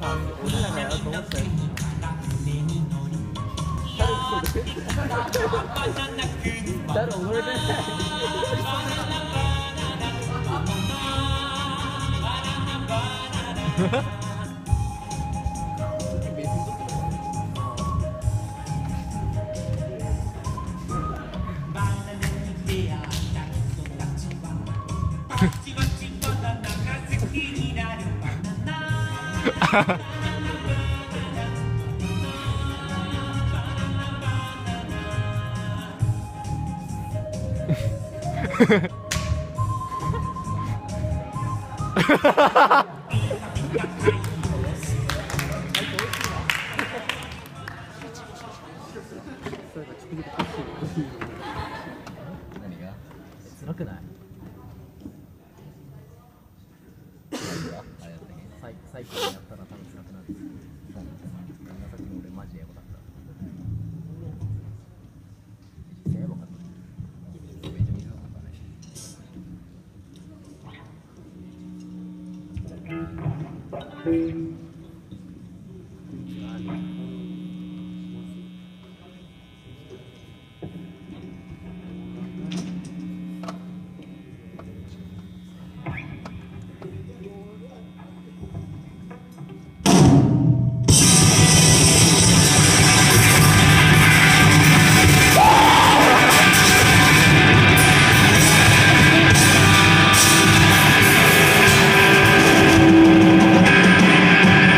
俺らがやろうと思ったやつ誰も覚えてない何が辛くない？ あれやったっけサイクルやったら多分辛くなる。さっきの俺マジでやばかった。実際やばかった。 めっちゃ短かったね。 い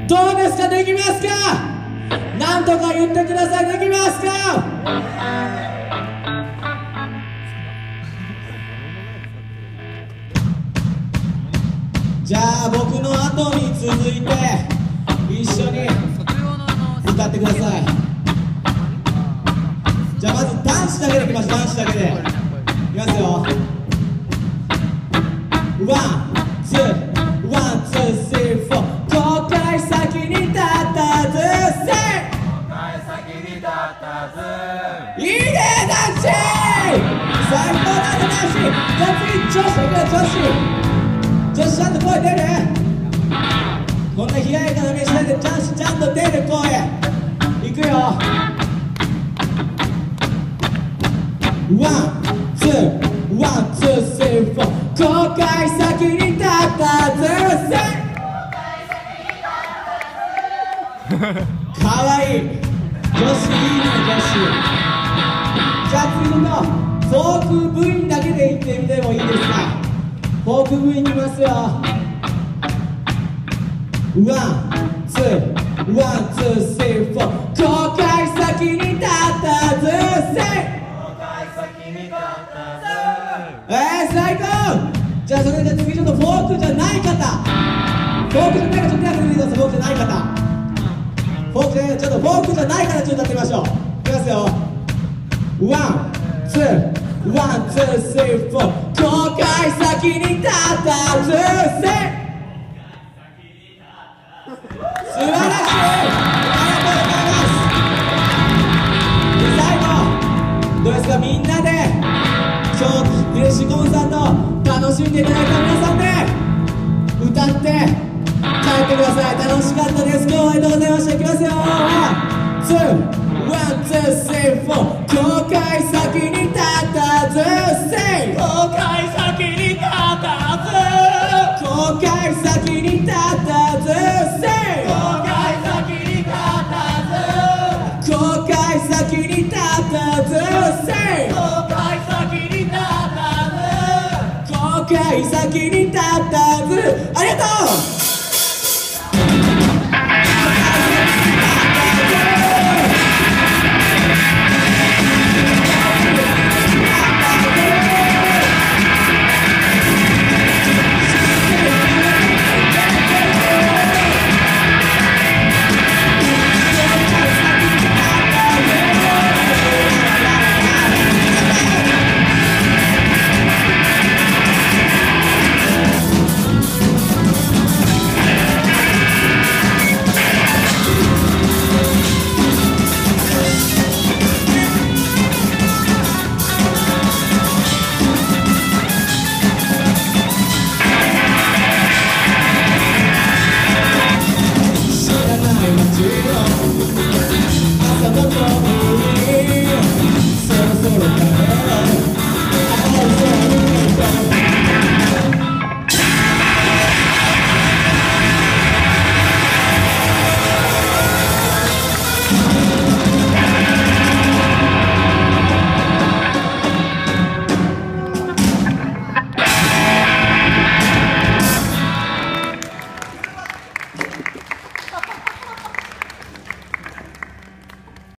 どうですか、できますか？なんとか言ってください。できますか？じゃあ僕の後に続いて一緒に歌ってください。じゃあまず男子だけでいきましょう。男子だけでいきますよ。ワン、ツー、ワン、ツー、スリー、フォー。後悔先に立たず、せい。いいね、男子。最高だね、男子。じゃあ次、女子いくよ、女子。女子ちゃんと声出る？こんな冷ややかな目しないで男子ちゃんと出る声いくよ。ワン、ツー、ワン、ツー、スリー、フォー。後悔先に立たず、せい。かわいい。女子いいね、女子。じゃあ次のフォーク部員だけで言ってみてもいいですか？フォーク部員いきますよ。ワン、ツー、ワン、ツー、スリー、フォー。後悔先に立たず、せい。最高。じゃあそれで次ちょっとフォークじゃない方、フォークじゃない方ちょっとやってみてください。フォークじゃない方、フォークじゃない、ちょっとフォークじゃない方ちょっとやってみましょう。いきますよ。ワン、ツー、ワン、ツー、スリー、フォー。後悔先に立たず、せい。素晴らしい。ありがとうございます。最後どうですか、みんなで今日フレッシュコンサート楽しんでいただいた皆さんで歌って帰ってください。楽しかったです。今日はありがとうございました。いきますよ。ワン、ツー、ワン、ツー、スリー、フォー。後悔先に立たず、せい。後悔先に立たず、後悔先に立たず、せい。後悔先に立たず、後悔先に立たず、せい。後悔先に立たず、後悔先に立たず。ありがとう。そろそろ帰ろう。